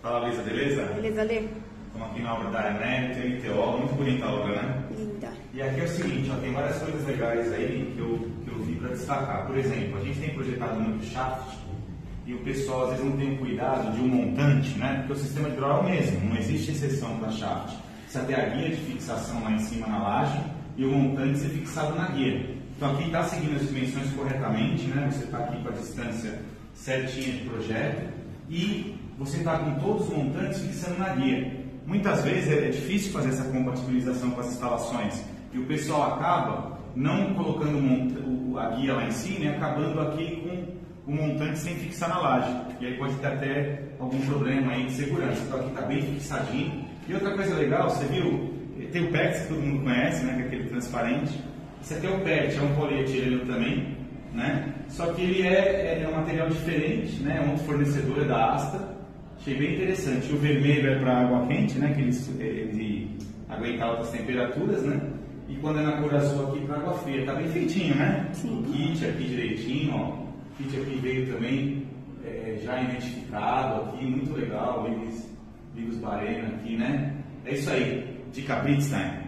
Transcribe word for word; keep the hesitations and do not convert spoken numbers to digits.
Fala, Luísa, beleza? Beleza, Lê? Estamos aqui na obra da Emérito M T O, muito bonita a obra, né? Linda. E aqui é o seguinte, ó, tem várias coisas legais aí que eu, que eu vi para destacar. Por exemplo, a gente tem projetado muito shaft e o pessoal às vezes não tem o cuidado de um montante, né? Porque o sistema de hidráulica é o mesmo, não existe exceção para shaft. Precisa ter a guia de fixação lá em cima na laje e o montante ser fixado na guia. Então aqui está seguindo as dimensões corretamente, né? Você está aqui com a distância certinha de projeto e você está com todos os montantes fixando na guia. Muitas vezes é difícil fazer essa compatibilização com as instalações e o pessoal acaba não colocando a guia lá em cima e acabando aqui com o montante sem fixar na laje. E aí pode ter até algum problema aí de segurança. Então aqui está bem fixadinho. E outra coisa legal, você viu? Tem o P E T, que todo mundo conhece, né? Que é aquele transparente. Esse aqui é o P E T, é um polietileno também, né? Só que ele é, é um material diferente, né? É um outro fornecedor, é da Asta. Achei bem interessante. O vermelho é para água quente, né? Que ele, ele aguenta altas temperaturas, né? E quando é na cor azul aqui para água fria. Tá bem feitinho, né? Sim. O kit aqui direitinho, ó. O kit aqui veio também é, já identificado aqui, muito legal. Eles, Vigos Barena aqui, né? É isso aí. Dica Blitztime.